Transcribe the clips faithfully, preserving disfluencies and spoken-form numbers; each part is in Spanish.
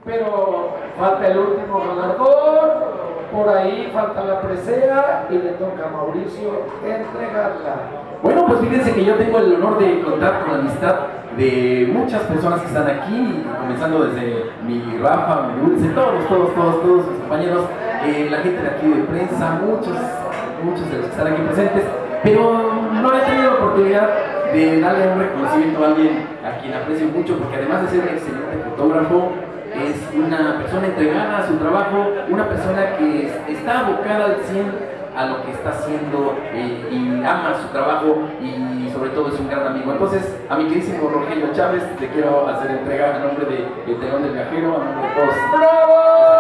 pero falta el último galardón, por ahí falta la presea y le toca a Mauricio entregarla. Bueno, pues fíjense que yo tengo el honor de contar con la amistad de muchas personas que están aquí, comenzando desde mi Rafa, mi Dulce, todos, todos, todos, todos mis compañeros, eh, la gente de aquí de prensa, muchos, muchos de los que están aquí presentes, pero no he tenido la oportunidad de darle un reconocimiento a alguien a quien aprecio mucho, porque además de ser un excelente fotógrafo, es una persona entregada a su trabajo, una persona que está abocada al cien a lo que está haciendo eh, y ama su trabajo y sobre todo es un gran amigo. Entonces, a mi queridísimo Rogelio Chávez, te quiero hacer entrega a nombre de El Telón del Viajero, a nombre de todos. ¡Bravo!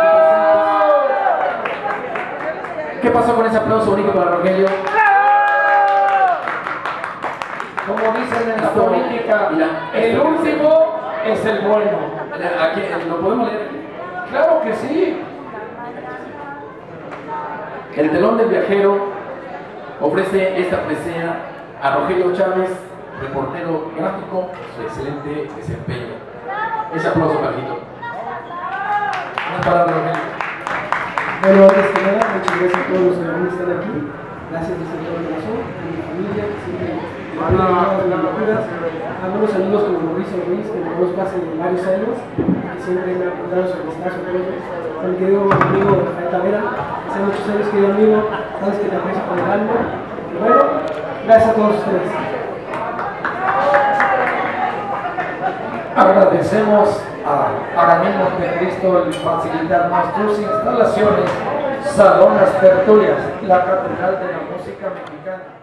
¿Qué pasó con ese aplauso bonito para Rogelio? Como dicen en la Esto, política, mira, el esto último es el bueno. Aquí, ¿lo podemos leer aquí? Claro que sí. El Telón del Viajero ofrece esta presea a Rogelio Chávez, reportero gráfico, su excelente desempeño. Ese aplauso, Carlito. Una palabra, Rogelio. Bueno, antes que nada, muchas gracias a todos los que aún están aquí. Gracias desde todo el corazón, a mi familia, que siempre me apoyan en las locuras. A algunos amigos como Mauricio Ruiz, que me conozco hace varios años, que siempre me han apoyado su amistad, su apoyo. A mi querido amigo Rafael Tavera, hace muchos años querido amigo, sabes que te aprecio con el alma. Y bueno, gracias a todos ustedes. Agradecemos a Araminos de Cristo el facilitarnos sus instalaciones, Salón Las Tertulias, la Catedral de la Música Mexicana.